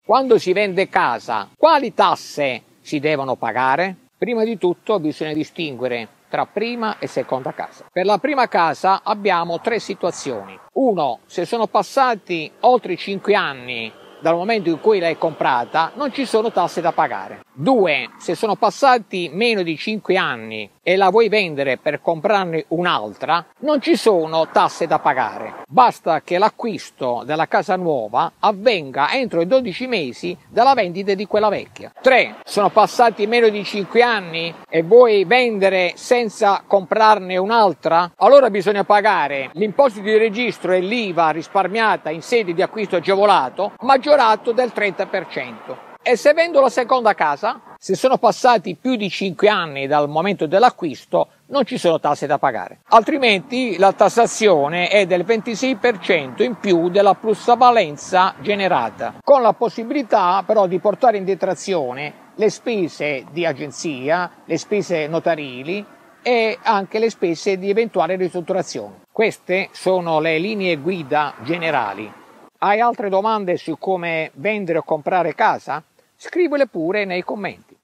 Quando si vende casa, quali tasse si devono pagare? Prima di tutto bisogna distinguere tra prima e seconda casa. Per la prima casa abbiamo tre situazioni. Uno, se sono passati oltre 5 anni dal momento in cui l'hai comprata, non ci sono tasse da pagare. 2, se sono passati meno di 5 anni e la vuoi vendere per comprarne un'altra, non ci sono tasse da pagare. Basta che l'acquisto della casa nuova avvenga entro i 12 mesi dalla vendita di quella vecchia. 3, sono passati meno di 5 anni e vuoi vendere senza comprarne un'altra? Allora bisogna pagare l'imposto di registro e l'IVA risparmiata in sede di acquisto agevolato maggiorato del 30%. E se vendo la seconda casa, se sono passati più di 5 anni dal momento dell'acquisto, non ci sono tasse da pagare. Altrimenti la tassazione è del 26% in più della plusvalenza generata, con la possibilità però di portare in detrazione le spese di agenzia, le spese notarili e anche le spese di eventuale ristrutturazione. Queste sono le linee guida generali. Hai altre domande su come vendere o comprare casa? Scrivile pure nei commenti.